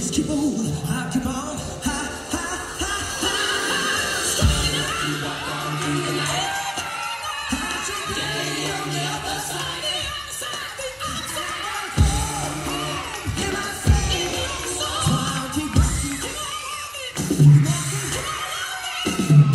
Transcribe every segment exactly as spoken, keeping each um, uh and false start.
just keep on, I keep on, ha, ha, ha, ha, ha. Strong enough. Walk on through the night. How's your day on the other side? The other side, the other side. Hear my singing song. So I'll keep rocking, keep on rocking, keep on rocking, keep on rocking.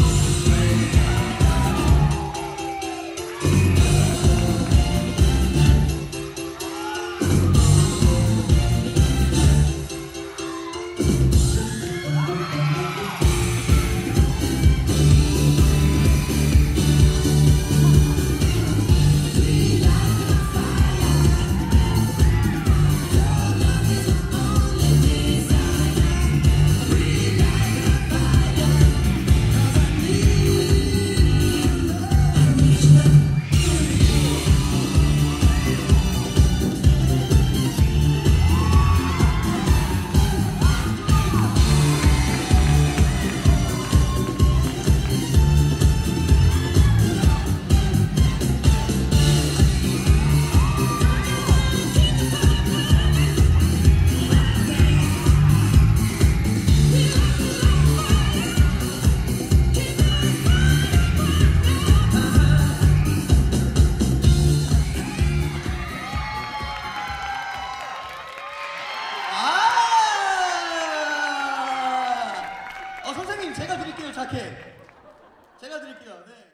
아, 선생님 제가 드릴게요 자켓. 제가 드릴게요. 네.